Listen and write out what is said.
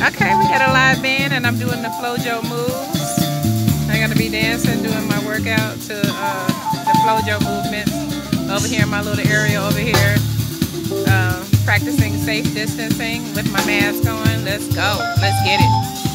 Okay, we got a live band and I'm doing the Flojo moves. I'm gonna be dancing, doing my workout to the Flojo movements over here in my little area over here. Practicing safe distancing with my mask on. Let's go. Let's get it.